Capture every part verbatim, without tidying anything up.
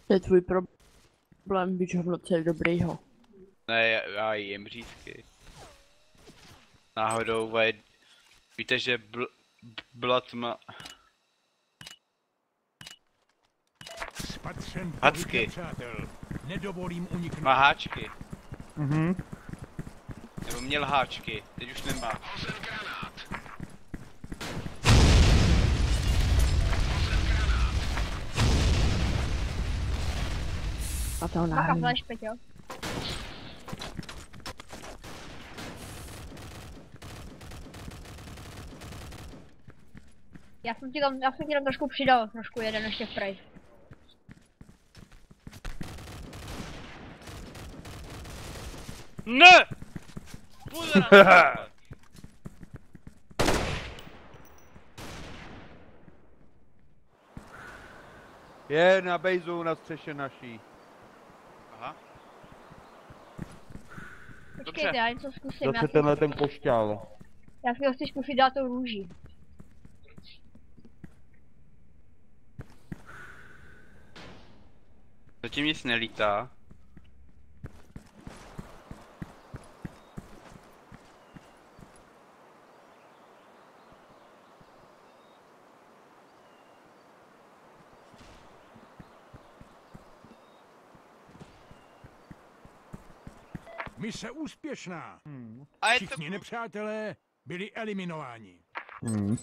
To je tvůj problém, být hovno, co je dobrýho. Ne, já, já jim řízky. Náhodou, vaj... Víte, že bl... Blood má... Hacky. Nedovolím uniknout. Má háčky. Mhm. Nebo měl háčky, teď už nemá. A to Bacha, náhodou. flash, Peťo. Já jsem ti tam, já jsem ti tam trošku přidal, trošku jeden ještě v price. Ne! Půjde na to. Je na bejzu na střeše naší. Aha. Počkejte, Dobře. já něco zkusím, já Zase si, tenhle ten košťál. já si ho chci zkusit dát tou růží. Zatím nic nelítá. Mise úspěšná. Hmm. A je to... Všichni nepřátelé byli eliminováni. Hmm.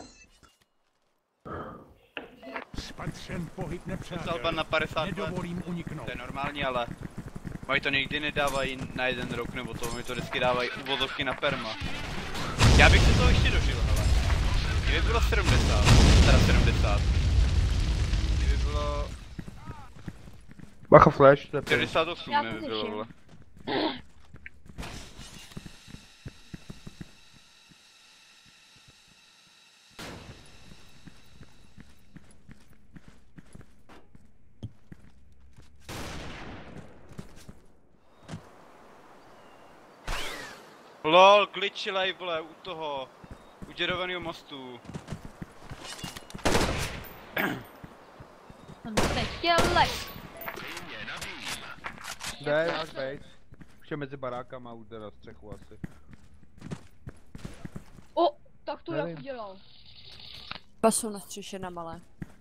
Spatřen pohyb nepřátel. Salba na padesát let. Nedovolím uniknout. To je normální, ale... Mají to nikdy nedávají na jeden rok, nebo to, mi to vždycky dávají uvozovky na perma. Já bych se toho ještě dožil, hele. Kdyby bylo sedmdesát, teda sedmdesát. Kdyby bylo... Bacha flash, to je pryč. šedesát osm Já mi to by bylo, řeším. vole. LOL, glitchilej, vole, u toho, u děrovaného mostu. On Peťelek. Jde, náš base. Už je mezi barákama, už jde na střechu asi. O, tak to Nevím. jak udělal. Pasou na střeše na malé.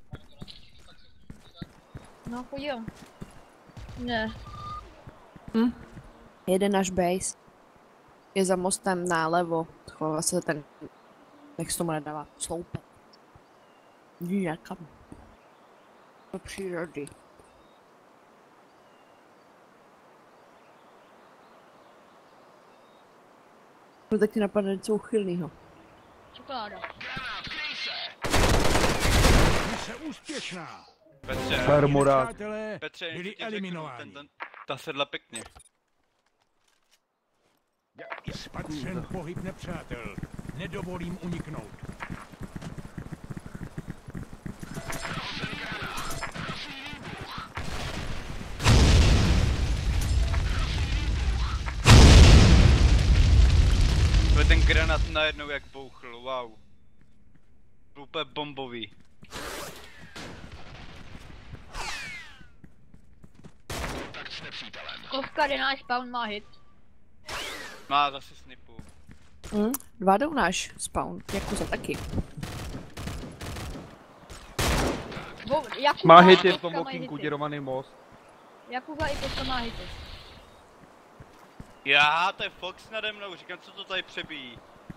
No, podívám. Ne. Hm? Jede náš base. Je za mostem nálevo. Chová se ten... Jak se tomu nedává? Sloupek. Někam. Do přírody. To taky napadne něco uchylnýho. Čokoláda. Mise úspěšná. Petře, Fermorák. Nepřátelé Petře, byli něco ti řeknu, eliminováni. ten, ten, ta sedla pěkně. Spatřen pohyb nepřátel. Nedovolím uniknout. To je ten granát najednou jak bouchl, wow. Byl úplně bombový. Kovka jde náš spawn má hit. Má zase snipu. Hm? Dva jdou náš spawn. Jakuza taky. Bo, Jakuba Má a hity v Kovka tom mají okýnku, hity. děrovaný most. Jakuba i Kovka má hity. Já, to je Fox nade mnou, říkám, co to tady přebíjí.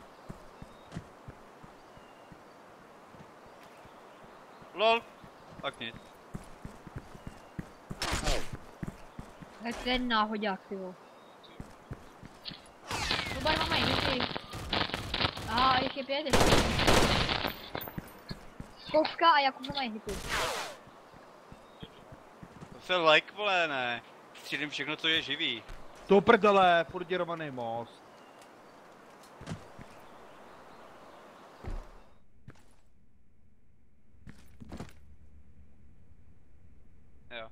LOL. Tak nic. Tak ten náhodák, ty vole. Oba dva mají hity. Aha, jich je pět ještě. Kovka a Jakuba mají hity. To se like, vole, ne. Střílím všechno, co je živý. To prdele, furt děrovaný most. Jo.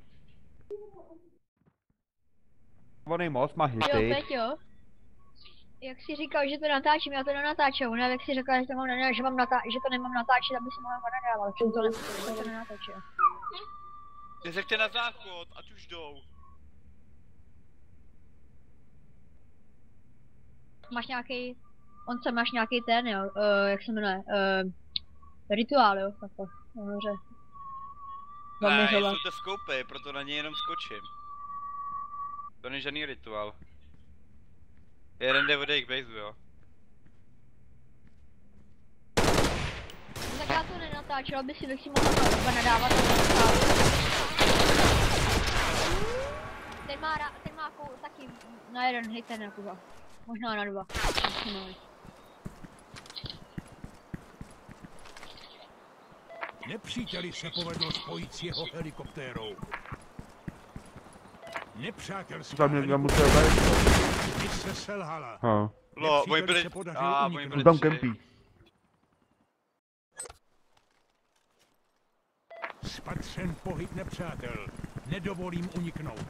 Děrovaný most má Jo, hity. Peťo. Jak jsi říkal, že to natáčím, já to nenatáčím, ne, jak jsi říkal, že to, mám, ne, že, mám natá že to nemám natáčet, aby si mohla nenadával, čím to, ne to nenatáčím. Neřekte na záchod, ať už jdou. Máš nějaký, on se máš nějaký ten, jo, uh, jak se jmenuje, uh, rituál, jo, takhle, nahoře. Ne, jsou to skoupy, proto na něj jenom skočím. To není žádný rituál. Jeden jde od jejich bejzu, jo. No tak já to nenatáčel, aby si bych si mohla takhle nadávat a nenatáčet. Ten má, ra- ten má kou- taky na jeden hit ten Jakuza. Možná na dva. Nepříteli se povedlo spojit s jeho helikoptérou. Nepřátelská Tam někdo musel být. mise selhala. Ha. Lo, oni Nepříteli byli... se podařilo A, uniknout. oni byli Tam tři. kempí. Spatřen pohyb nepřátel. Nedovolím uniknout.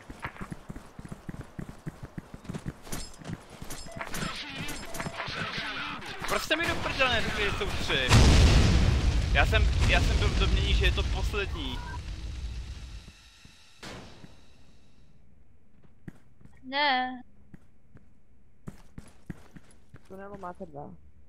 Proč jste mi do prdele neřekli, že jsou tři? Já jsem, já jsem byl v domnění, že je to poslední. Ne, Tunelu máte dva.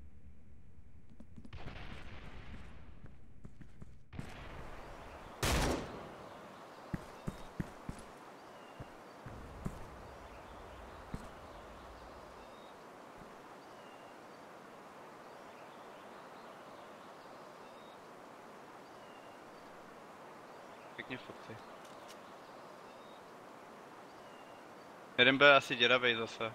Pěkně fotky. Jeden byl asi děravej zase.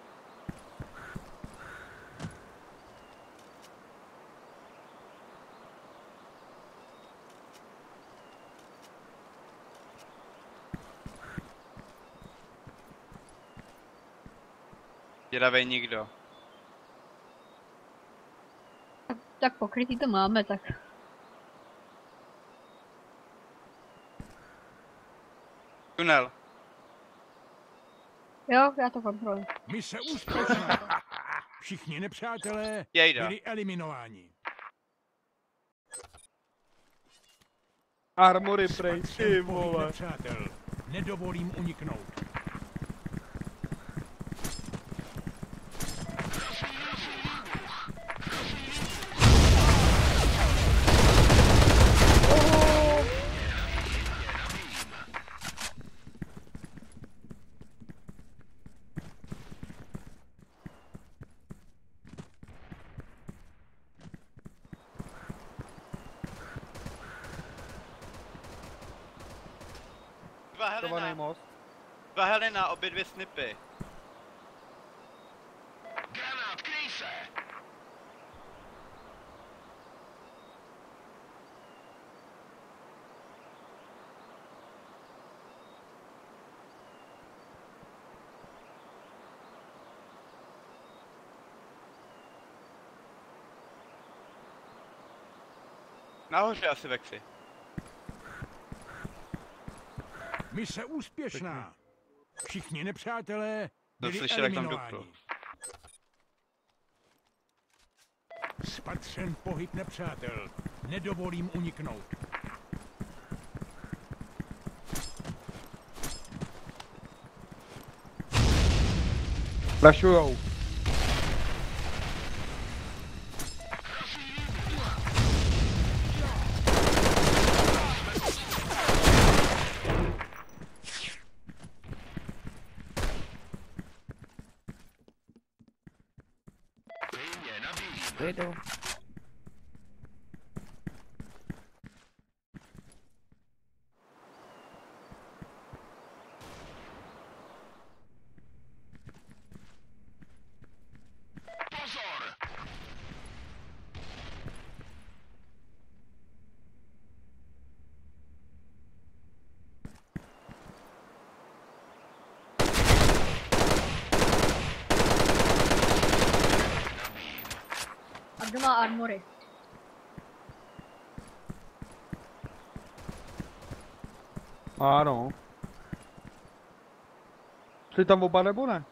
Děravej nikdo. tak, tak pokrytý to máme, tak. Tunel. Jo, já to kontroluji. Mise úspěšná. Všichni nepřátelé Jejda. byli eliminováni. Armory prej, ty Spatřen pohyb vole. nepřátel. Nedovolím uniknout. Dva Tovaný Helena. most. Dva Helena, obě dvě snipy. Nahoře asi Vexy. Mise úspěšná. Všichni nepřátelé To byli slyšel, jak tam eliminováni. dupl. Spatřen pohyb nepřátel. Nedovolím uniknout. Flašujou. Vyjdu. A kdo má armory? Ano. Šli tam oba nebo ne?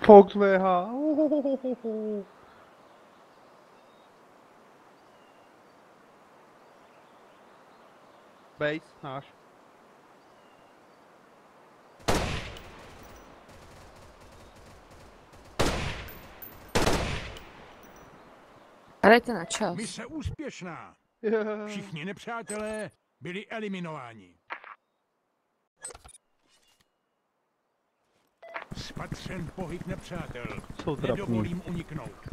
Fox V H. Base, náš. Hrajte na čas. Mise úspěšná. Všichni nepřátelé byli eliminováni. Spatřen pohyb nepřátel. Jsou trapní. Nedovolím uniknout.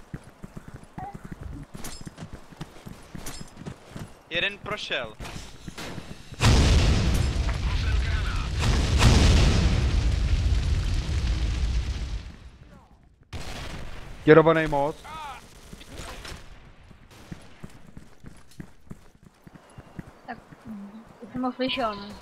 Jeden prošel. Děrovaný most. Tak, už jsem ho slyšel, no.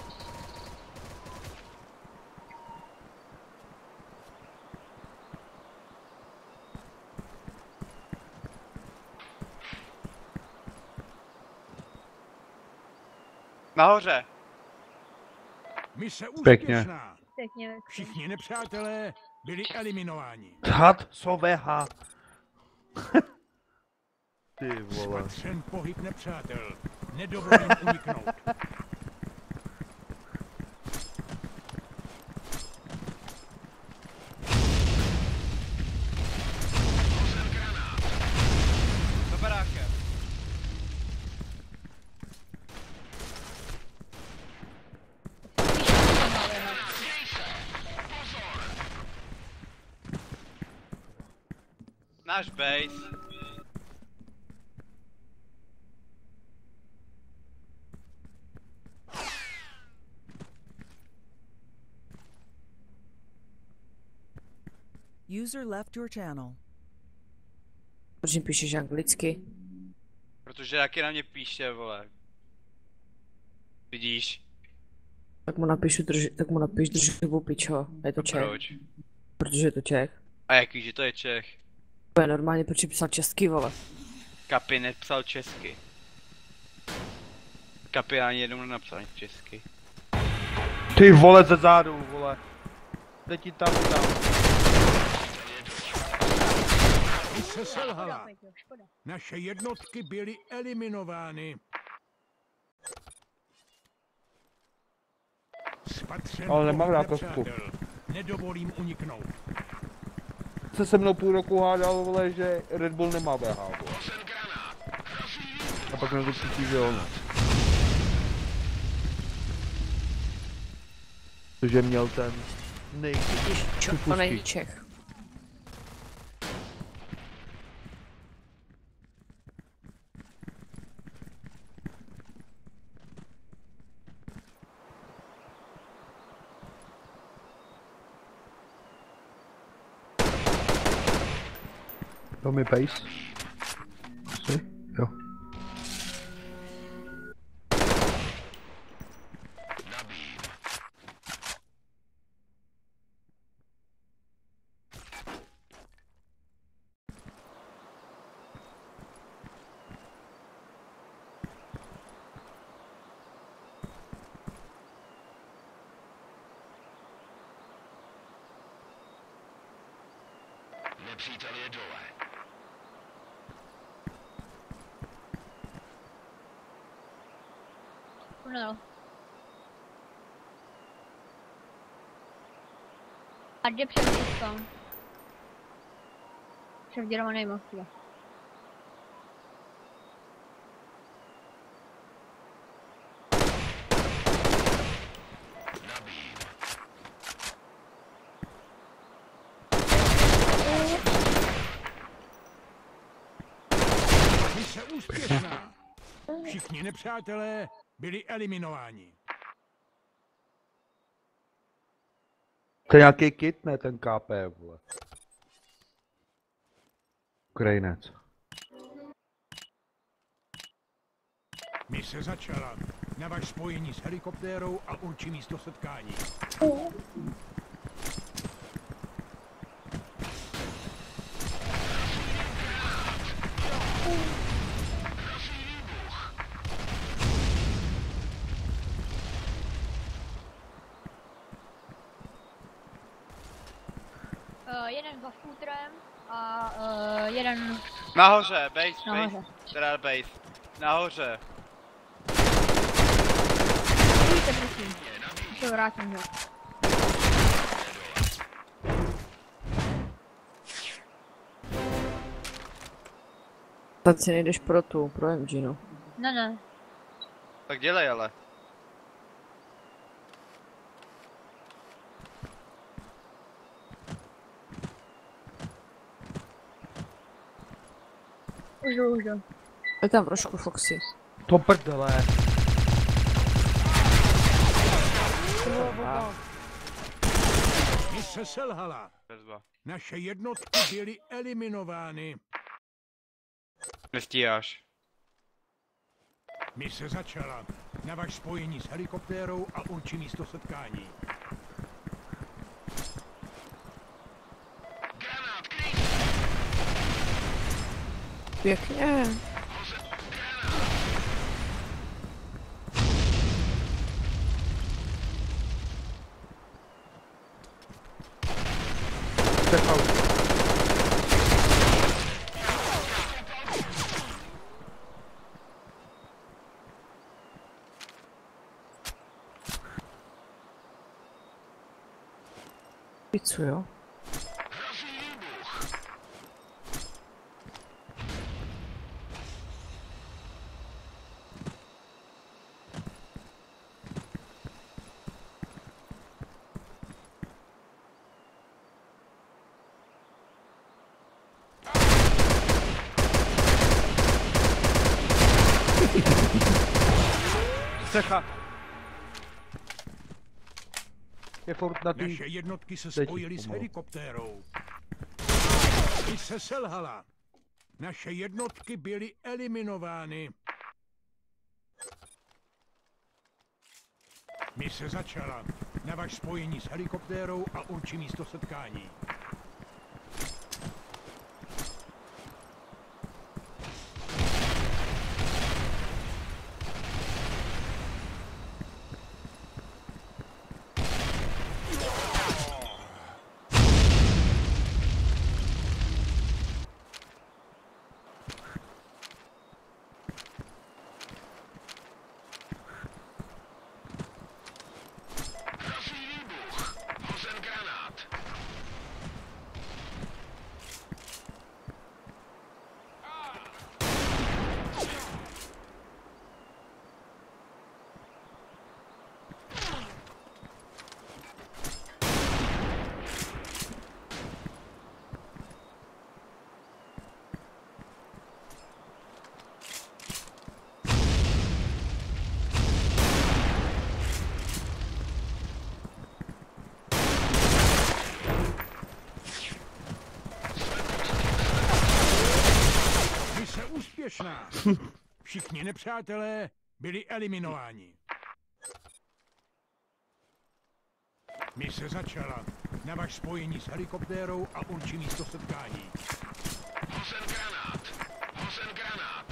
Nahoře. Mise Pěkně. úspěšná. Pěkně. Všichni nepřátelé byli eliminováni. Had, co V H. Ty vole. Spatřen pohyb nepřátel. Nedovolím uniknout. Za barákem. Náš base. User left your channel. Proč mi píšeš anglicky? Protože jaký na mě píše, vole. Vidíš? Tak mu napíšu, drž, tak mu napíš drživou pičo. Je to Čech. Proč? Protože je to Čech. A jaký, že to je Čech? To je normálně, proč jsi psal česky, vole. Kapi nepsal česky. Kapi ani jednou nenapsal česky. Ty vole ze zádu, vole. Teď ti tam, tam. Mise selhala. Škoda. Naše jednotky byly eliminovány. Spatřen Ale nemám pohyb rád kostku. nepřátel. Nedovolím uniknout. Se se mnou půl roku hádal, vole, že Red Bull nemá V H, vole. A pak mě to cítí, že ono. Protože měl ten nej... Čo, to není Čech. To mi base. Asi? Jo. Nepřítel je dole. Tunel. A jde před místem. Převděrovaný most. je. Mise úspěšná. Všichni nepřátelé byli eliminováni. To je nějaký kit, ne ten K P, vole. Ukrajinec. Mise začala. Navaž spojení s helikoptérou a určí místo setkání. Uh, jeden dvěma skútrem a uh, jeden Nahoře, base, nahoře. base. Teda base. Nahoře. Půjďte, prosím. Už to vrátím, jo. Teď si nejdeš pro tu, pro M G, no. Ne, ne. Tak dělej ale. Už jdu, už jdu. Je tam trošku Foxy. To prdele. Mise selhala. Bezba. Naše jednotky byly eliminovány. Nestíháš. Mise začala. Navaž spojení s helikoptérou a určí místo setkání. Pěkně. Pizzu, jo? Střecha. Je furt na tý... Naše jednotky se Teď spojily s pomalu. helikoptérou. Mise selhala. Naše jednotky byly eliminovány. Mise začala. Navaž spojení s helikoptérou a určí místo setkání. Mise úspěšná. Všichni nepřátelé byli eliminováni. Mise začala. Navaž spojení s helikoptérou a určí místo setkání. Hozen granát. Hozen granát.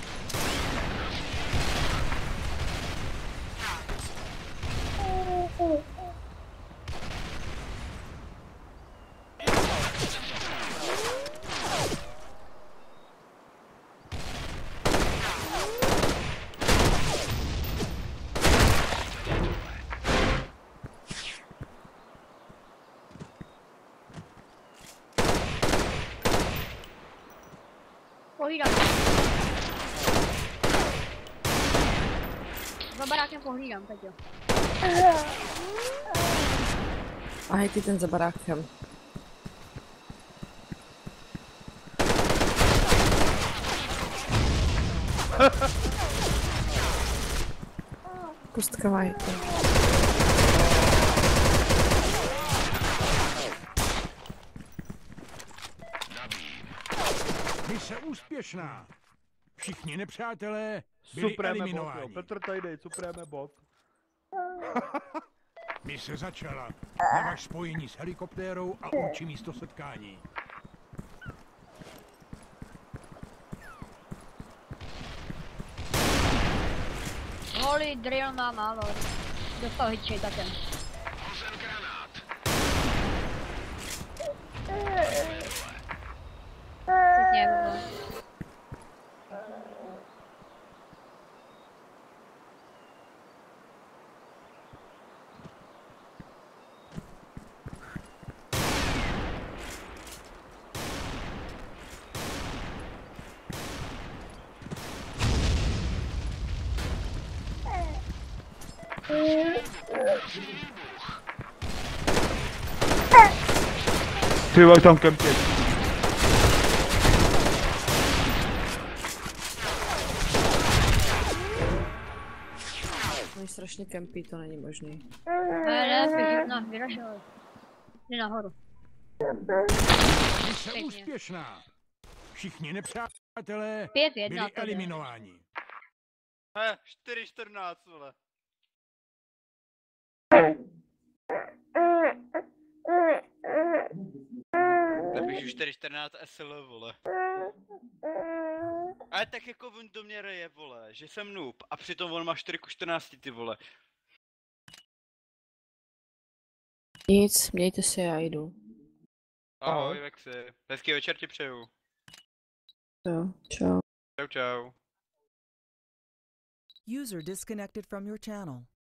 Pohlídám. Za barákem pohlídám, teď jo. A hej, ty ten za barákem. Pustka mají to. Mise úspěšná. Všichni nepřátelé byli Supreme bot, jo. eliminováni. Petr tady dej, supreme bot. Mise začala. Navaž spojení s helikoptérou a určí místo setkání. Holy drill má málo. Dostal hitčej takem. Hozen granát. Ty vole, tam kempě. Oni strašně kempí, to není možný. Ne, ne, běží, no, vyražil. Jde nahoru. Mise Pěkně. úspěšná. Všichni nepřátelé Pět jedna byli to jde. eliminováni. He, čtyři čtrnáct, vole. Napíšu čtyři čtrnáct S L, vole. Ale tak jako on do mě reje, vole, že jsem noob a přitom on má čtyři ku čtrnácti, ty vole. Nic, mějte se, já jdu. Ahoj, Ahoj. Vexy. Hezký večer ti přeju. Jo, čau. Čau, čau. User disconnected from your channel.